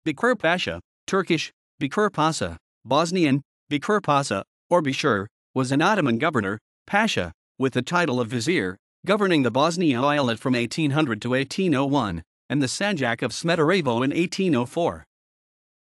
Bekir Pasha, Turkish, Bekir Pasha, Bosnian, Bekir Pasha, or Beshir, was an Ottoman governor, Pasha, with the title of Vizier, governing the Bosnia Eyalet from 1800 to 1801, and the Sanjak of Smederevo in 1804.